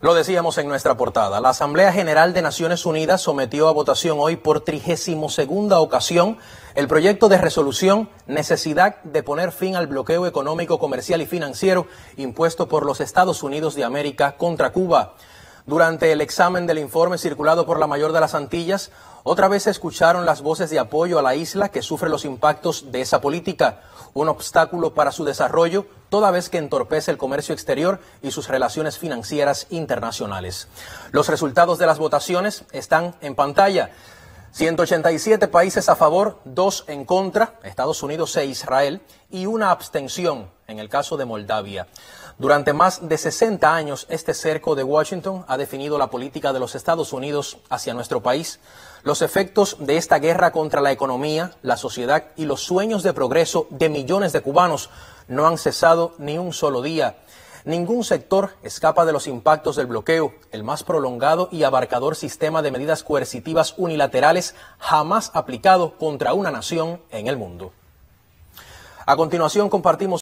Lo decíamos en nuestra portada. La Asamblea General de Naciones Unidas sometió a votación hoy por 32ª ocasión el proyecto de resolución Necesidad de poner fin al bloqueo económico, comercial y financiero impuesto por los Estados Unidos de América contra Cuba. Durante el examen del informe circulado por la mayor de las Antillas, otra vez se escucharon las voces de apoyo a la isla que sufre los impactos de esa política, un obstáculo para su desarrollo, toda vez que entorpece el comercio exterior y sus relaciones financieras internacionales. Los resultados de las votaciones están en pantalla. 187 países a favor, 2 en contra, Estados Unidos e Israel, y una abstención en el caso de Moldavia. Durante más de 60 años, este cerco de Washington ha definido la política de los Estados Unidos hacia nuestro país. Los efectos de esta guerra contra la economía, la sociedad y los sueños de progreso de millones de cubanos no han cesado ni un solo día. Ningún sector escapa de los impactos del bloqueo, el más prolongado y abarcador sistema de medidas coercitivas unilaterales jamás aplicado contra una nación en el mundo. A continuación compartimos